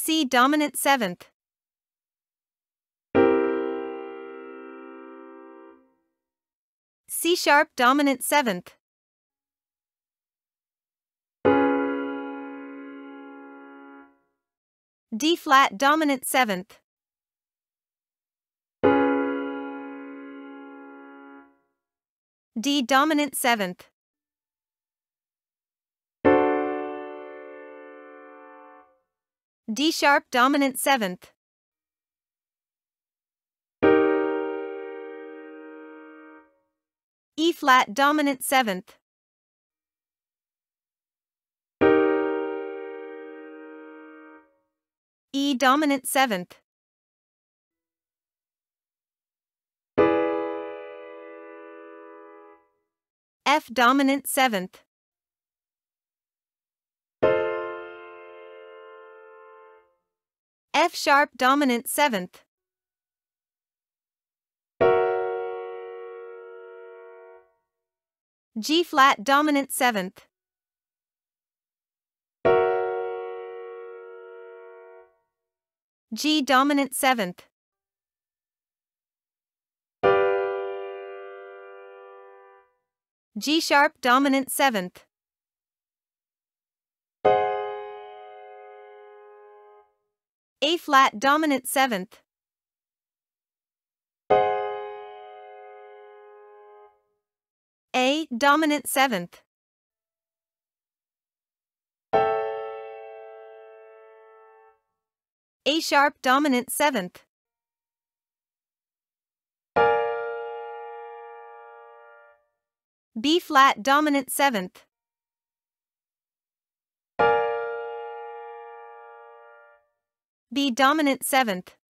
C dominant 7th. C sharp dominant 7th. D flat dominant 7th. D dominant 7th. D sharp dominant 7th. E flat dominant 7th. E dominant 7th. F dominant 7th. F sharp dominant 7th. G flat dominant 7th. G dominant 7th. G sharp dominant 7th. A flat dominant 7th. A dominant 7th. A sharp dominant 7th. B flat dominant 7th. B dominant 7th.